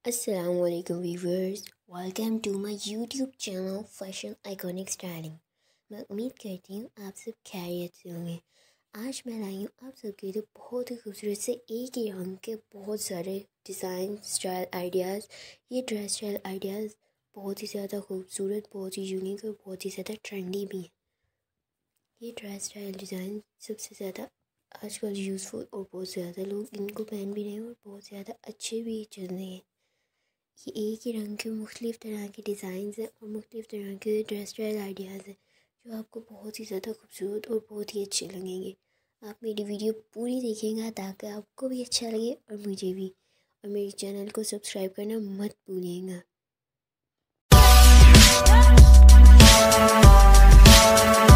Assalamu alaikum viewers, welcome to my YouTube channel fashion iconic styling. मैं उम्मीद करती हूँ आप सब खैरियत से होंगे। आज मैं लाई हूँ आप सबके लिए बहुत ही खूबसूरत से एक ही रंग के बहुत सारे डिज़ाइन स्टाइल आइडियाज़। ये ड्रेस स्टाइल आइडियाज़ बहुत ही ज़्यादा खूबसूरत, बहुत ही यूनिक और बहुत ही ज़्यादा ट्रेंडी भी हैं। ये ड्रेस स्टाइल डिज़ाइन सबसे ज़्यादा आजकल यूज़फुल और बहुत ज़्यादा लोग इनको पहन भी रहे हैं और बहुत ज़्यादा अच्छे भी चल रहे हैं। ये एक ही रंग के मुख्तलिफ़ तरह के डिज़ाइंस हैं और मुख्तलिफ़ तरह के ड्रेस स्टाइल आइडियाज़ हैं जो आपको बहुत ही ज़्यादा खूबसूरत और बहुत ही अच्छे लगेंगे। आप मेरी वीडियो पूरी देखिएगा ताकि आपको भी अच्छा लगे और मुझे भी, और मेरे चैनल को सब्सक्राइब करना मत भूलिएगा।